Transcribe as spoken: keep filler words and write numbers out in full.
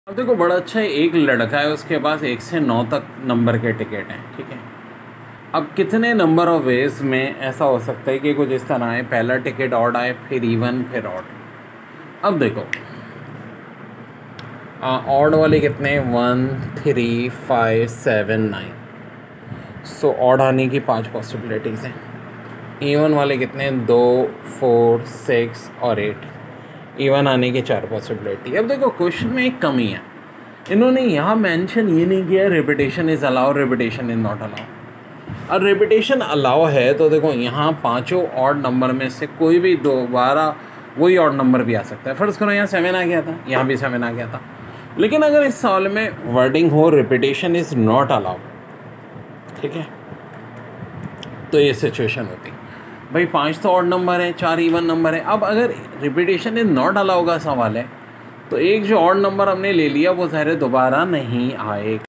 अब देखो बड़ा अच्छा है, एक लड़का है उसके पास एक से नौ तक नंबर के टिकट हैं, ठीक है। अब कितने नंबर ऑफ वेज में ऐसा हो सकता है कि कुछ इस तरह आए, पहला टिकट ऑड आए, फिर इवन, फिर ऑड। अब देखो ऑड वाले कितने, one, three, five, seven, nine. So odd आने की पांच पॉसिबिलिटीज़ हैं। इवन वाले कितने, दो, फोर, सिक्स और एट। इवन आने की चार पॉसिबिलिटी। अब देखो क्वेश्चन में एक कमी है, इन्होंने यहाँ मेंशन ये नहीं किया repetition is allow, repetition is not allow. और रिपीटेशन अलाउ है तो देखो यहाँ पांचों ऑड नंबर में से कोई भी दोबारा वही ऑड नंबर भी आ सकता है। फर्स्ट करो यहाँ सेवन आ गया था, यहाँ भी सेवन आ गया था। लेकिन अगर इस सवाल में वर्डिंग हो रिपीटेशन इज़ नॉट अलाउ, ठीक है, तो ये सिचुएशन होती। भाई पांच तो ऑड नंबर है, चार इवन नंबर है। अब अगर रिपीटेशन इज नॉट अलाउ का सवाल है तो एक जो ऑड नंबर हमने ले लिया वो ज़ाहिर दोबारा नहीं आएगा।